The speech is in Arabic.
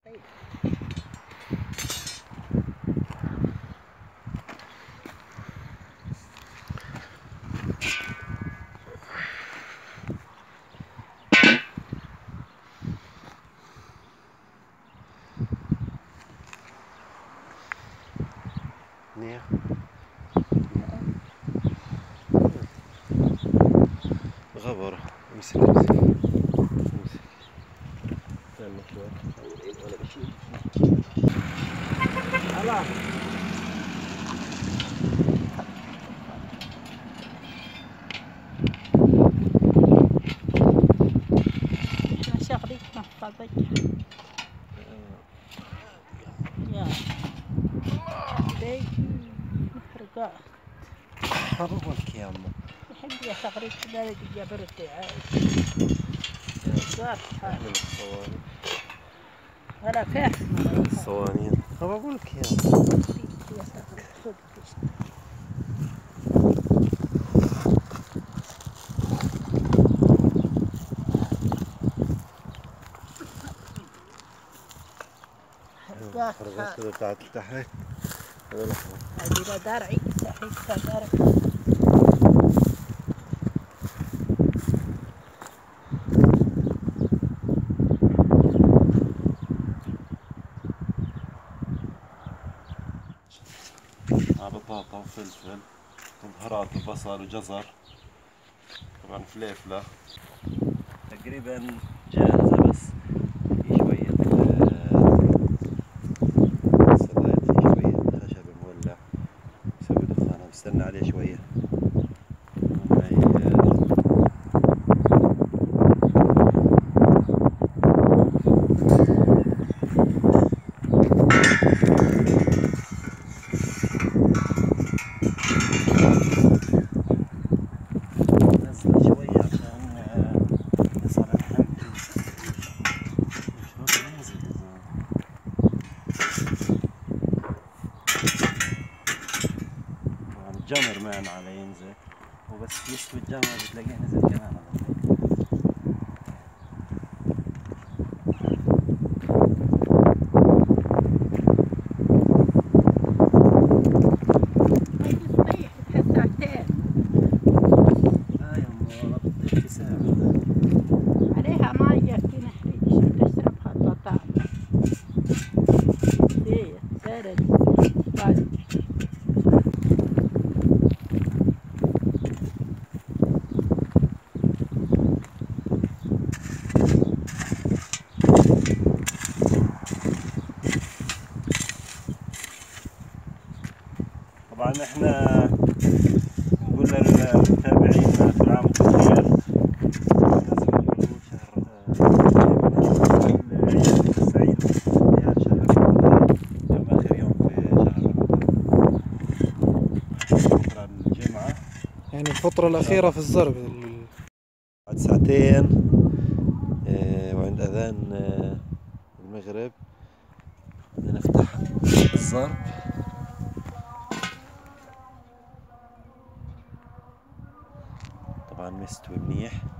منيح. غبر. امسك امسك امسك. استنى شوي. ولا بشيل. هلا. شغلي محفظك يا ليك محرقات. حرب الكيامة. يحب يا شغلي كذا جبرتي عايش. اعمل الصواني. ولا فاهم الصواني. طب اقول لك يا خذ حرقات هذا بتاعت تحت. هذا لحظة. هذه درعي صحيح درعي. بطاطا وفلفل وبهارات وبصل وجزر، طبعا فليفلة تقريبا جاهزة، بس في شوية صلاية، في شوية خشب مولع مسوي دخانة، بستنى عليه شوية. الجمر مان على ينزل، وبس يستوي الجمر بتلاقيه نزل كمان. عليها مية في نحريش تشربها البطاطا. دي بارد بارد. طبعا احنا نقول للمتابعين كل عام وانتم بخير. شهر سعيد، يعني شهر رمضان، يوم اخر يوم في شهر رمضان، بكره الجمعة، يعني الفترة الأخيرة في الزرق. بعد ساعتين وعند أذان المغرب بدنا نفتح الزرب. طبعا مستوي منيح.